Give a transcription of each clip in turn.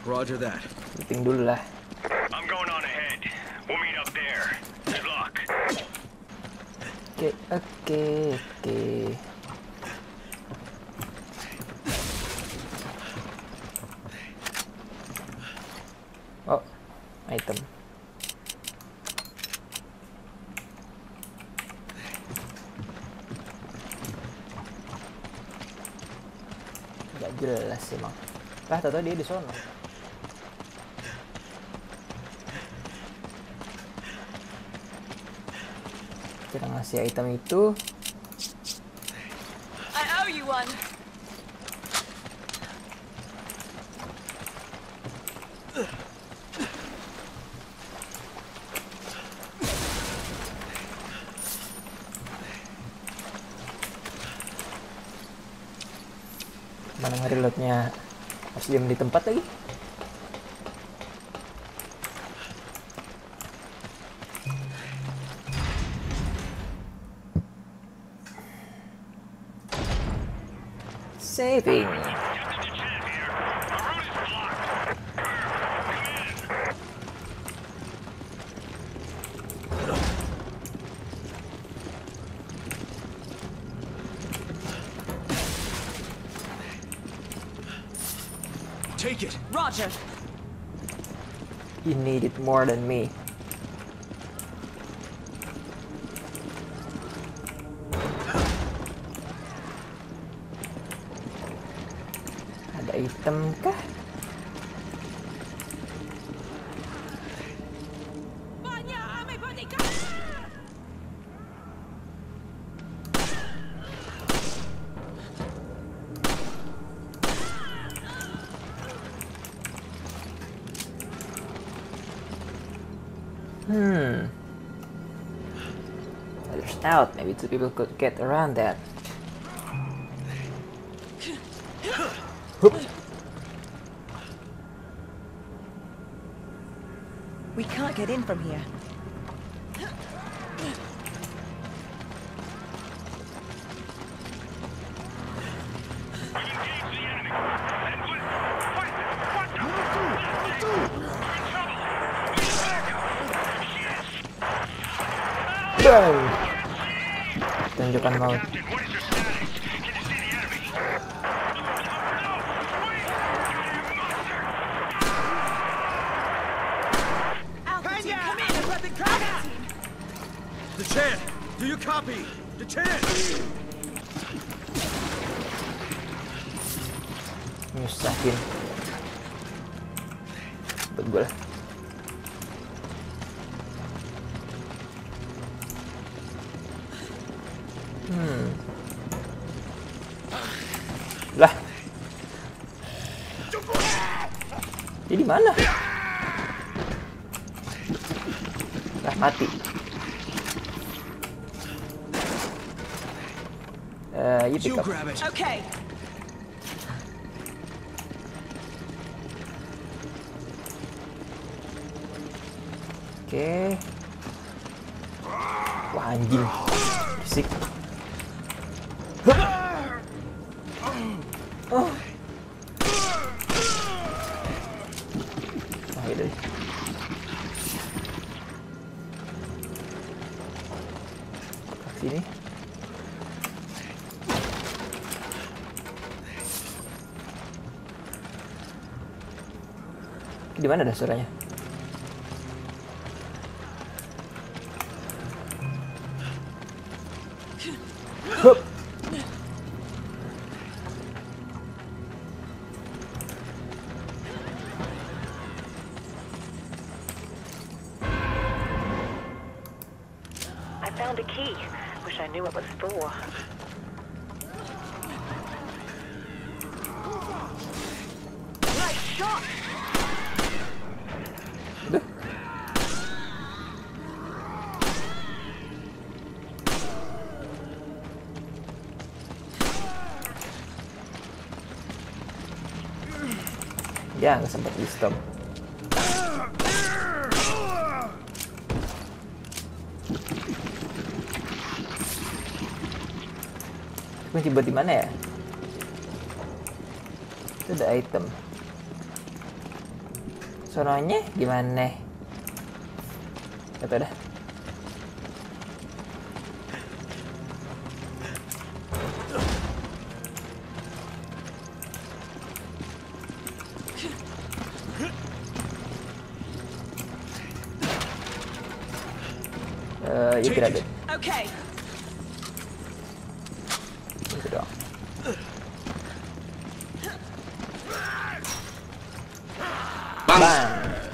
Roger that. Meeting dulu lah. I'm going on ahead. We'll meet up there. Good luck. Oke. Oh, item. Gak jelas emang. Tahu dia di sono. Kita ngasih item itu. I owe you one. Mana nge-reloadnya harus diam di tempat lagi. Saving. Take it. Roger. You need it more than me. Ada item kah? There's out. Maybe two people could get around that. Hoop. We can't get in from here. Bang! Tunjukkan maut. Dechant, do you copy? Dechant! Nyusahin. Buat gue lah. Lah. Dia di mana? Lah mati. You pick up. Grab it. Okay. Oke. Wah anjing. Fisik. Oh. Nah, itu. Sini. Di mana dah suaranya? Hup. I found a key. Wish I knew what it was for. Nice shot. Udah. Ya, nggak sempat di stop. Kunci buat di mana ya? Itu ada item. Sononya gimana? Kata dah. You grab it. Okay. Gitu doang. Bang.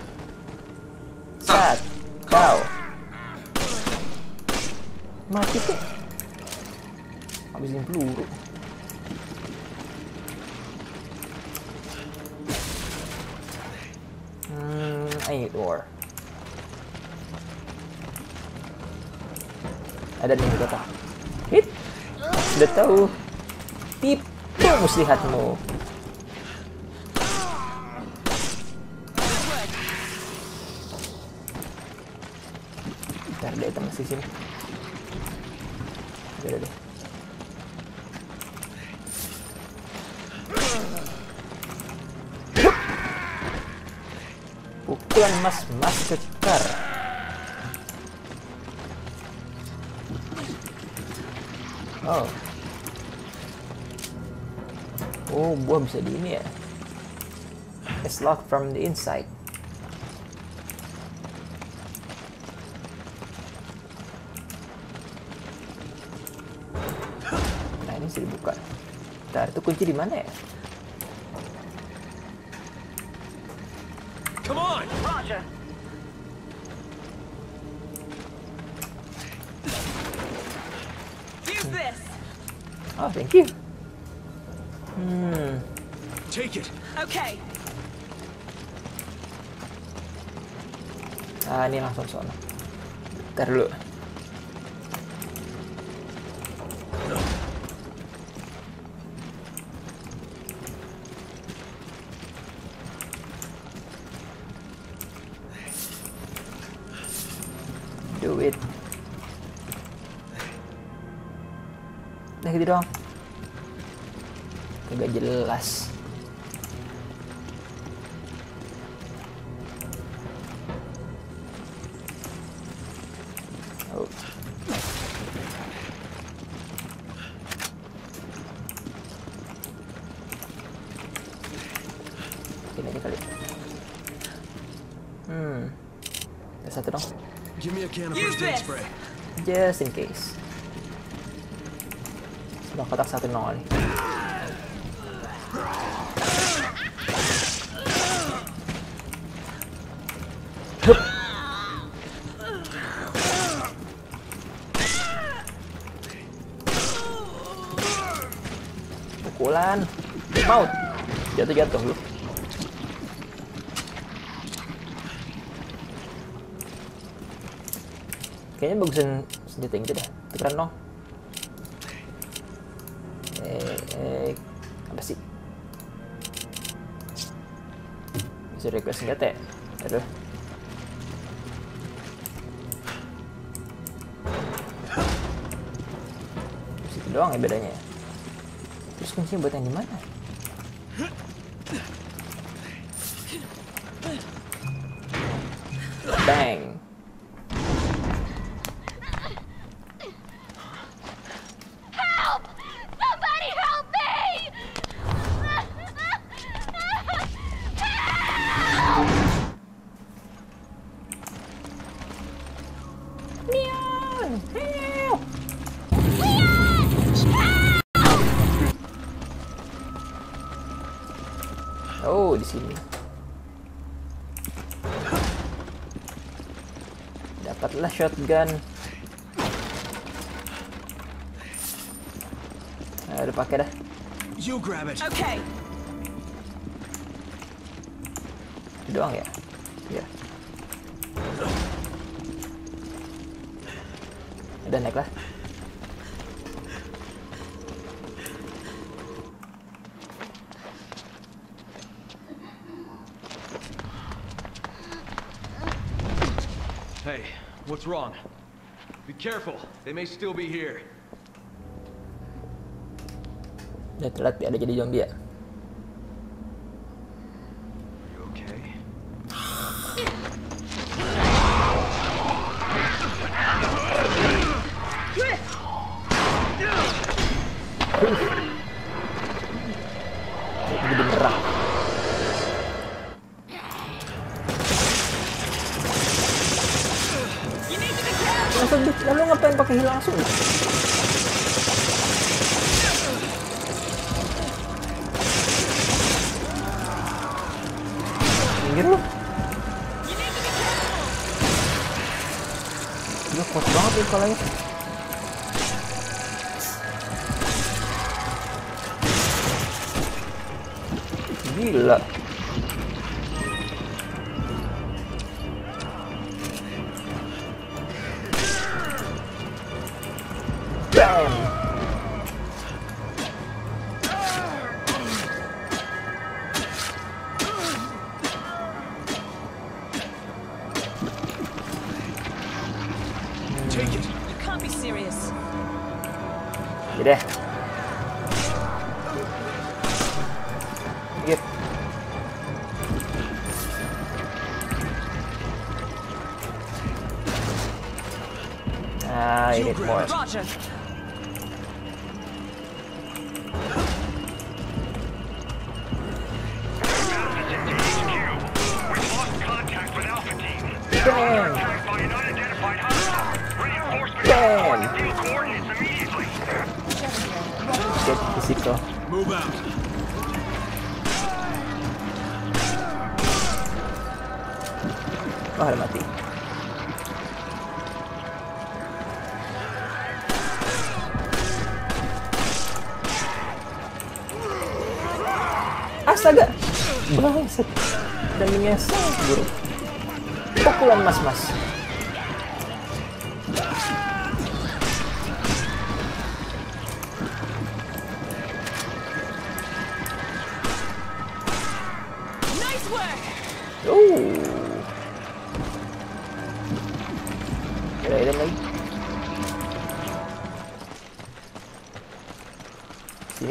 Sat. Kau. Mati tuh. Habisin peluru. I need ore. Ada nih kota. Hit. Sudah tahu. Tipu muslihatmu. Ntar deh teman di sini. Udah deh. Pukulan mas kekar. Oh. Oh, buah bisa di ini ya. It's locked from the inside. Nah, ini bisa dibuka. Bentar, itu kunci di mana ya? Come on! Roger. Use this. Oh, thank you. Take it! Okay. Ah, ini langsung sono. Bentar dulu. Do it. Udah gitu doang. Agak jelas. Oh. Ini aja kali. Ada satu dong. Give me a can of Use first aid this. spray. Just in case. Sudah kotak satu nol. Hup. Pukulan. Maut. Jatuh lu. Kayaknya bagusan senjata yang itu dah. Tukeran dong. Apa sih? Bisa request senjata ya? Aduh. Situ doang ya bedanya. Terus kuncinya buat yang di mana? Bang. Help! Somebody help me! Leon, help! Oh, di sini. Dapatlah shotgun. Udah pakai dah. You grab it. Okay. Itu doang ya? Iya. Udah naik lah. Hey, what's wrong? Be careful. They may still be here. Udah telat ya, ada jadi zombie ya. You okay? Lalu ngapain pakai heal langsung? Minggir lu. Dia kuat banget nih kalanya. Gila. Bam. Take it. You can't be serious. Ya deh. Yep. I need more. Roger. We've lost contact with Alpha Team. Bam. Attacked by an unidentified hostile. Reinforcements Bam. are steal coordinates immediately. Get physical. Move out. Oh, udah mati. Astaga. Bangsat. Damage-nya sangat buruk. Pukulan mas-mas. Nice work. Ada item lagi. Sini.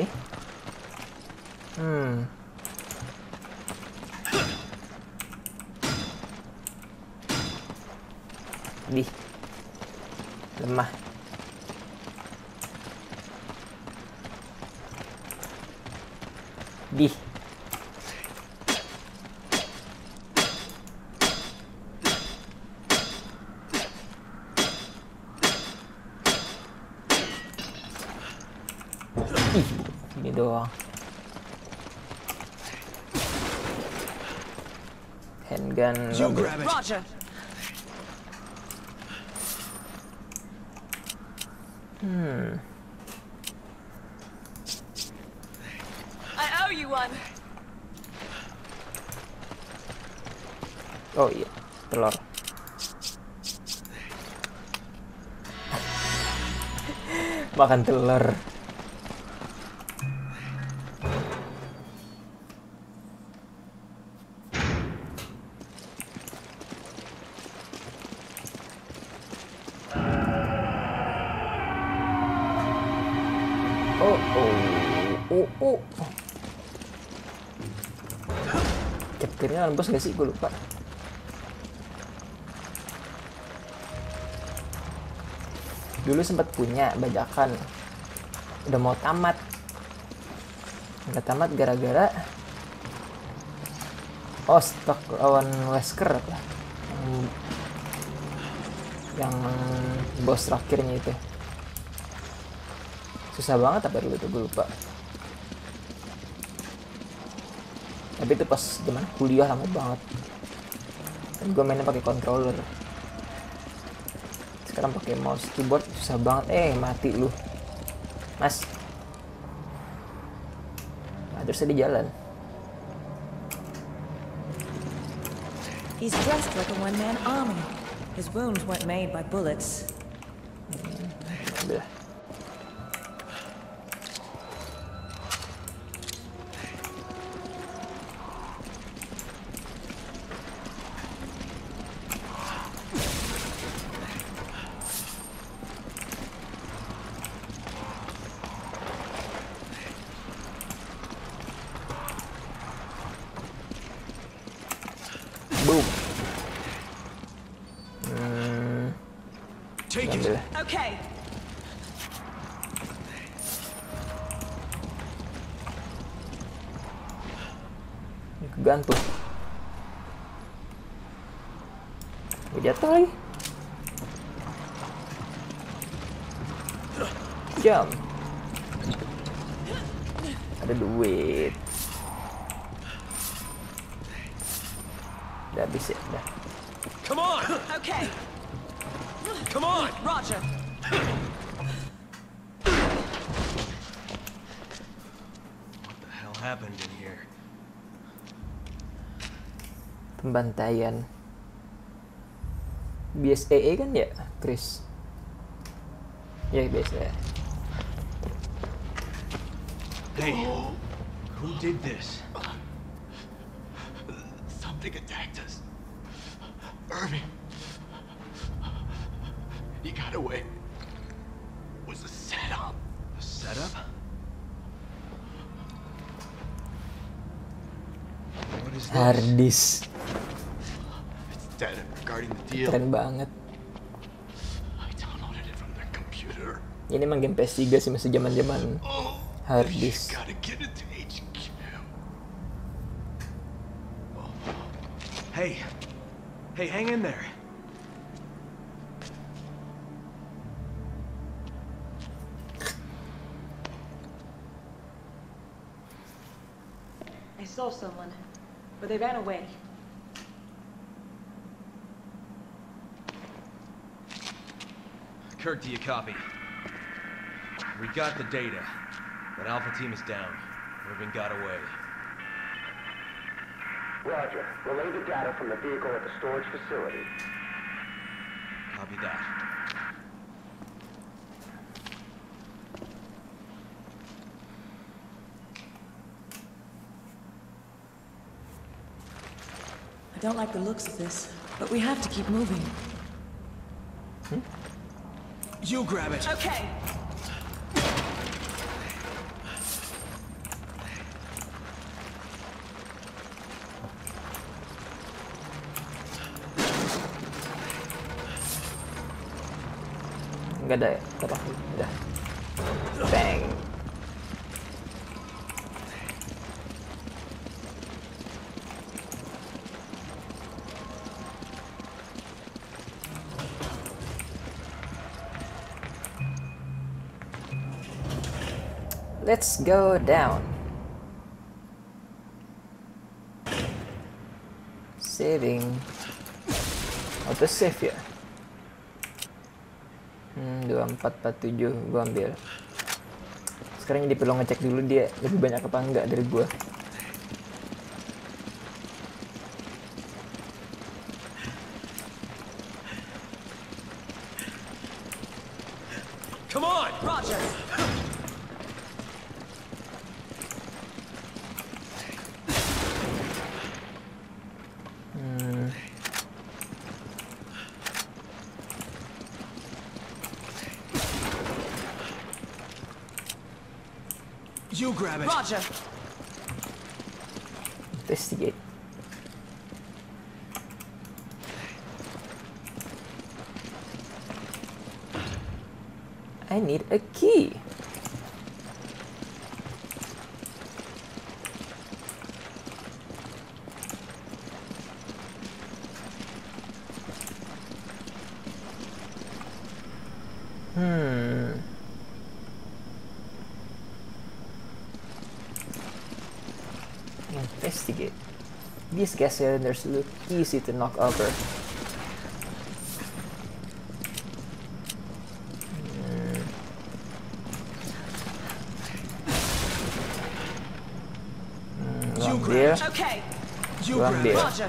Di. Lemah. Di. Ini doang. Handgun. You grab it. Roger. I owe you one. Oh iya, telur. Makan telur. Oh. Capture-nya bos gak sih? Gue lupa. Dulu sempat punya bajakan. Udah mau tamat. Nggak tamat gara-gara stok lawan Wesker apa? Yang bos terakhirnya itu. Susah banget apa dulu tuh, gue lupa. Tapi itu pas zaman kuliah lama banget. Dan gue mainnya pakai controller. Sekarang pakai mouse keyboard susah banget. Mati lu, mas. Nah, terusnya di jalan. He's dressed like a one-man army. His wounds weren't made by bullets. Udah. Boom. Take it. Ambil. Okay. Ini kegantung. Gue jatuh lagi. jump. Ada duit. Udah habis ya, udah. Come on! Okay, Come on! Roger. What the hell happened in here? Pembantaian. BSAA kan ya, Chris? Ya, biasa. Hey, who did this? Something attacked us. Irving. He got away. It was a setup. A setup? What is this? Hardis. It's data regarding the deal. Keren banget. I downloaded it from their computer. Ini emang game PS3 sih, masih zaman-zaman hard You disk. gotta get it to HQ. Hey, hey, hang in there. I saw someone, but they ran away. Kirk, do you copy? We got the data. That Alpha team is down. Irving got away. Roger. Relay the data from the vehicle at the storage facility. Copy that. I don't like the looks of this, but we have to keep moving. You grab it! Okay. Enggak ada ya? Apa? Udah. Bang. Let's go down. Saving. Auto save ya? 2447 gua ambil. Sekarang jadi perlu ngecek dulu dia lebih banyak apa enggak dari gua. Come on! Roger. You grab it! Roger. Investigate. I need a key. Investigate. These gas cylinders look easy to knock over. You grab Ambil. it! Okay. You Gua grab ambil. it! Roger.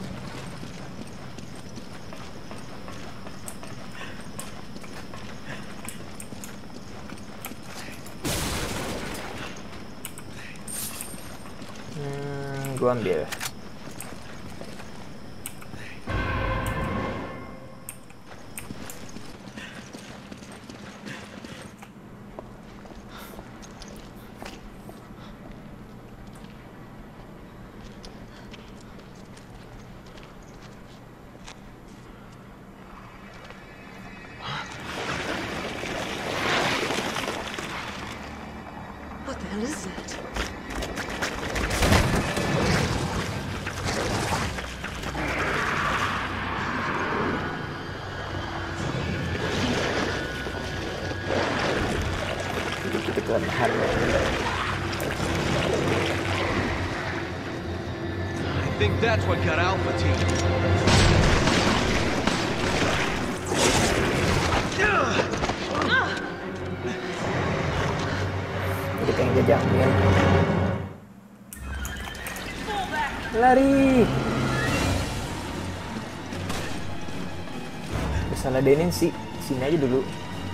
Gua ambil. What the hell is that? That's what got Alpha Team. Jadi pengen jajak ya. Lari. Bisa ladenin sih. Sini aja dulu.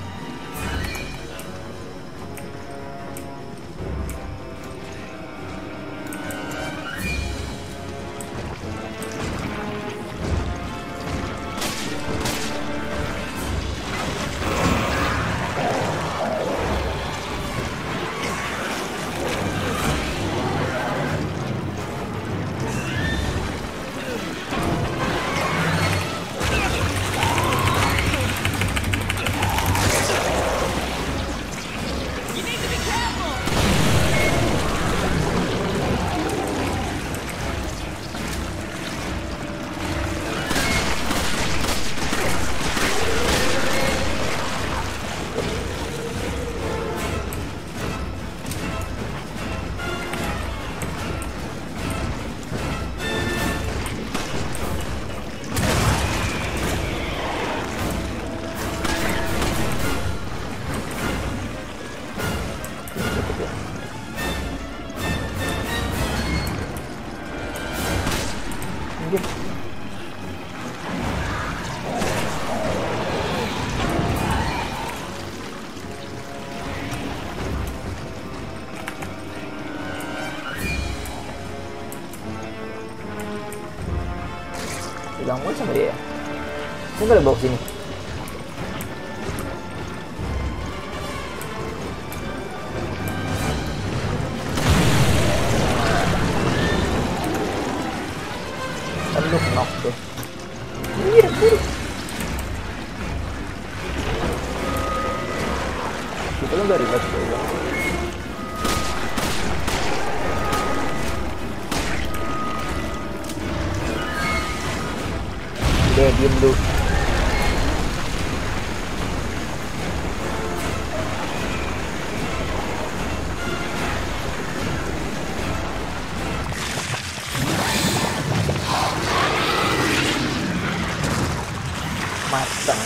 Digangguin sama dia. Ini gak ada bawa sini. Aduh, knock tuh. Iya, kita kan gak ribet tuh. Udah, diem dulu. Matang.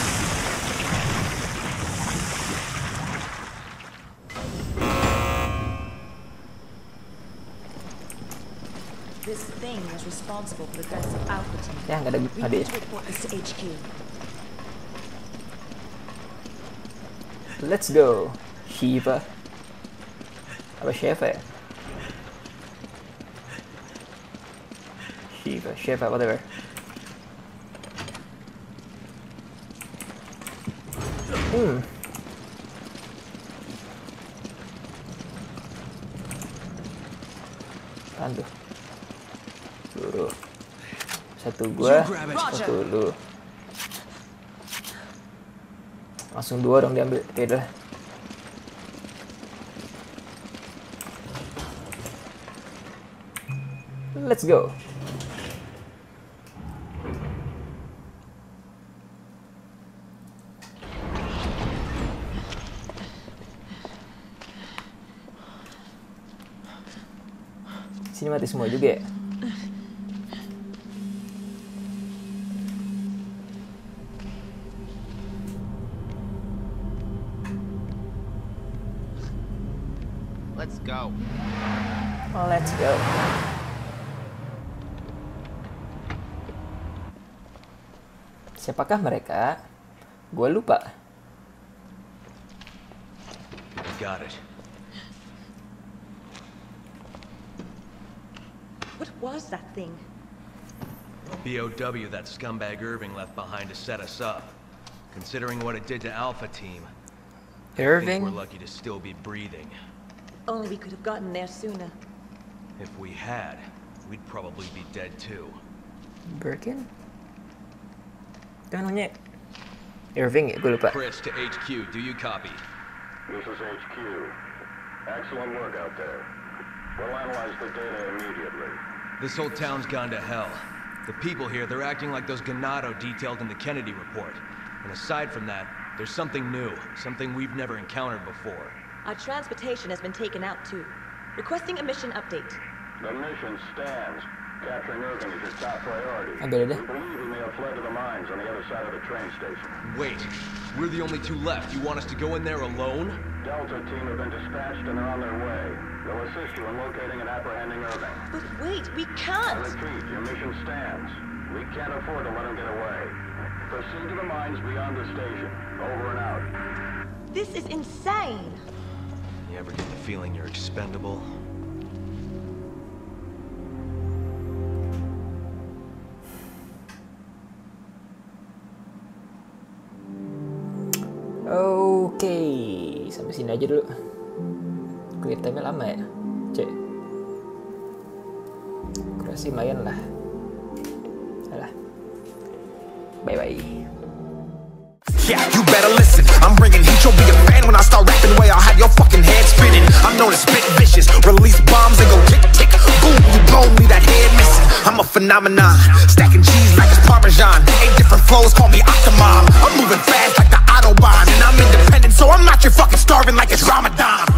This thing is responsible for the deaths of Alpha Team. Ya, nggak ada We ada. need to report this to HQ. Let's go, Shiva. Apa Shiva ya? Shiva, whatever. Aduh. Suruh. Satu gua, satu lu. Langsung dua dong diambil. Oke dah. Let's go. Sini mati semua juga ya. Let's go. Oh, let's go. Siapakah mereka? Gua lupa. Got it. What was that thing? BOW that scumbag Irving left behind to set us up. Considering what it did to Alpha Team, I think Irving? we're lucky to still be breathing. Only we could have gotten there sooner. If we had, we'd probably be dead too. Birkin? Kan namanya Irving ya, gue lupa. Fritz to HQ, do you copy? This is HQ. Excellent work out there. We'll analyze the data immediately. This whole town's gone to hell. The people here, they're acting like those Ganado detailed in the Kennedy report. And aside from that, there's something new, something we've never encountered before. Our transportation has been taken out too. Requesting a mission update. The mission stands. Capturing Irving is your top priority. Ambil We deh. believe he may have fled to the mines on the other side of the train station. Wait, we're the only two left. You want us to go in there alone? Delta team have been dispatched and they're on their way. They'll assist you in locating and apprehending Irving. But wait, we I can't! repeat, your mission stands. We can't afford to let him get away. Proceed to the mines beyond the station. Over and out. This is insane! You ever get the feeling you're expendable? Oke, sampai sini aja dulu. Clear time-nya lama ya, cek. Kurasi lumayan lah. Alah. Bye-bye. Yeah, you better listen. I'm bringing heat. You'll be a fan when I start rapping. Way I'll have your fucking head spinning. I'm known as spit vicious. Release bombs and go tick tick. Boom, you blow me that head missing. I'm a phenomenon. Stacking cheese like it's Parmesan. 8 different flows, call me Octomom. I'm moving fast like the Autobahn, and I'm independent, so I'm not your fucking starving like it's Ramadan.